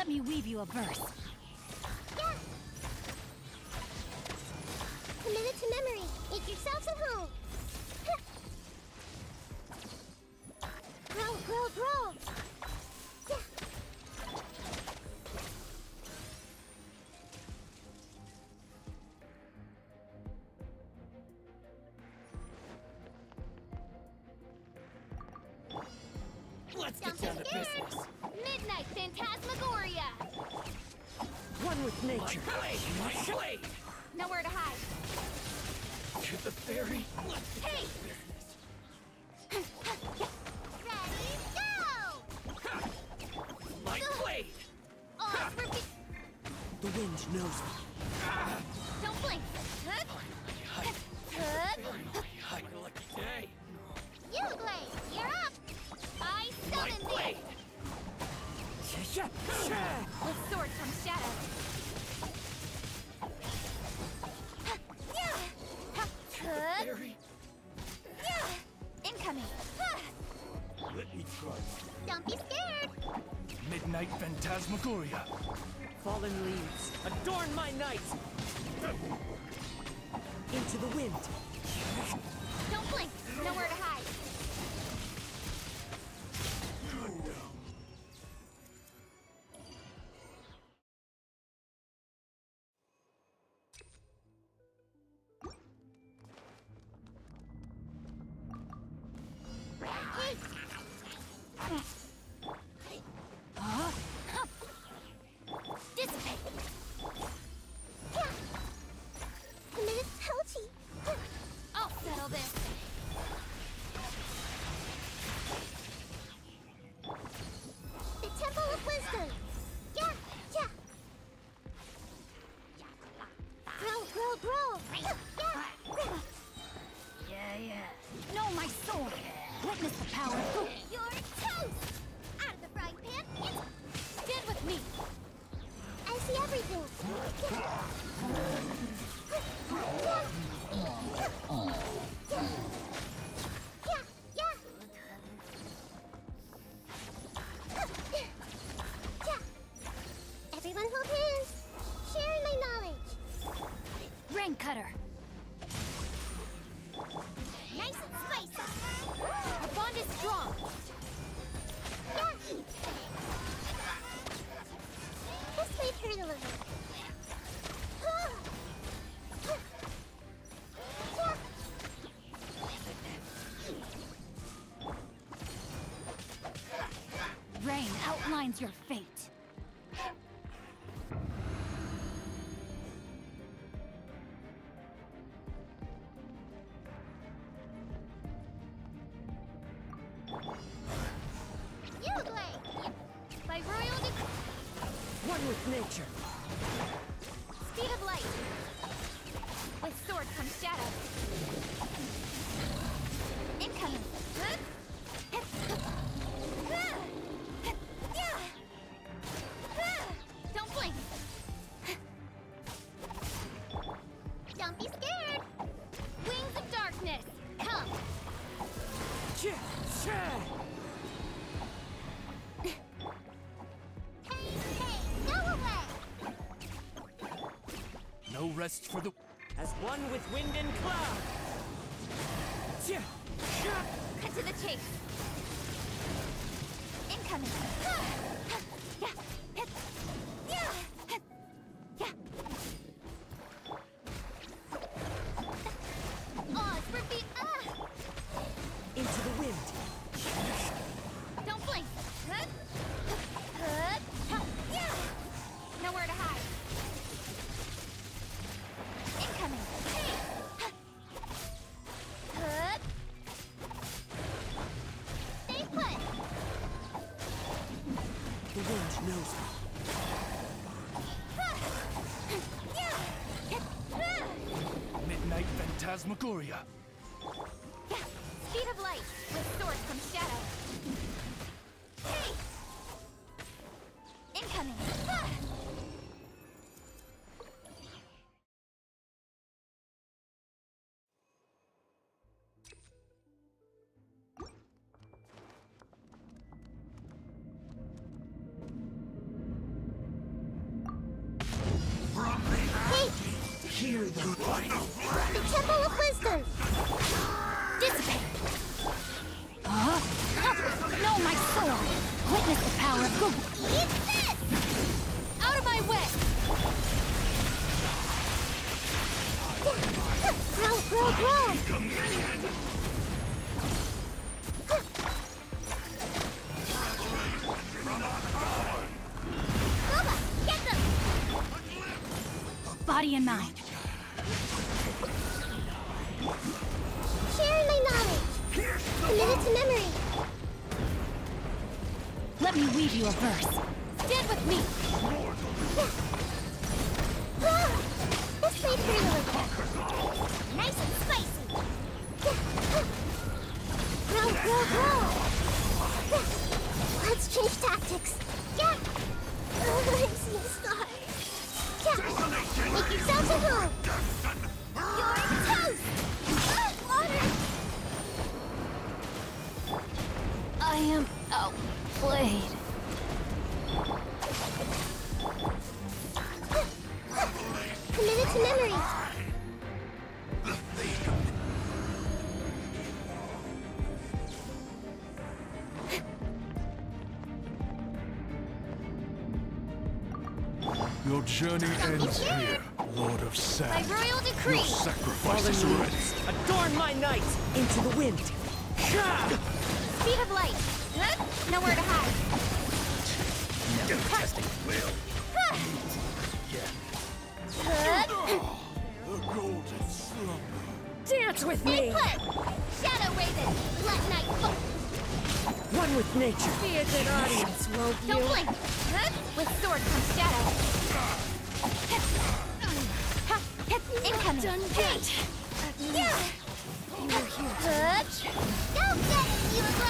me weave you a verse. Yeah! Commit it to memory. Make yourselves at home. Grow, grow, grow! Yeah! Let's get down to business. Midnight Phantasmagoria! One with nature. My blade! Nowhere to hide. To the fairy. Let's Hey! Ready, go! my blade! Oh, repeat. The wind knows me. Don't blink. My lucky day. You, Blade, you're up! I My summon blade! thee! With sword from shadow. Fairy. Incoming. Let me try. Don't be scared! Midnight Phantasmagoria. Fallen leaves, adorn my night! Into the wind! Don't blink! Nowhere to hide! Dissipate! Committed penalty! I'll settle this! The Temple of Wisdom! Yeah! Yeah! Grow, grow, grow! Yeah. Know my sword. Witness the power of Fu. You're toast! Out of the frying pan! Stand with me. I see everything! Everyone hold hands! Sharing my knowledge! Rain cutter. Nice and spicy! Our bond is strong. This might hurt a little. Rain outlines your fate. You, Blade! By royal decree! One with nature! Speed of light. With sword comes shadow. Incoming. Don't blink. Don't be scared! Wings of darkness. Come. Hey, go away! No rest for the... As one with wind and cloud! Cut to the chase. Incoming. Oz, repeat! Into the wind! Don't blink. Nowhere to hide. Incoming. Stay put! The wind knows me. Midnight Phantasmagoria. Speed of light. With sword comes shadow. Incoming. The Temple of Wisdom. Dissipate. No, my sword. Witness the power of Google. Eat this! Out of my way. Grow. Boba, get them! Body and mind. Sharing my knowledge. Committed to memory. Let me weave you a verse. Stand with me. This played pretty little. Nice and spicy. Grow. Let's change tactics. Yeah. I see a star. Yeah. Make yourselves at home. You're toast. Water. I am outplayed. Committed to memory. Your journey ends here, Lord of By Sand. royal decree. Your sacrifice is Fallen ready. leaves, adorn my night! Into the wind! Speed of light. Nowhere to hide. Testing will. The golden slumber. Dance with Stay me! put. Shadow Raven. Let night fall. One with nature! Be a good audience, won't you? Don't blink. With sword comes shadow. Incoming. Done Yeah. Go get it, you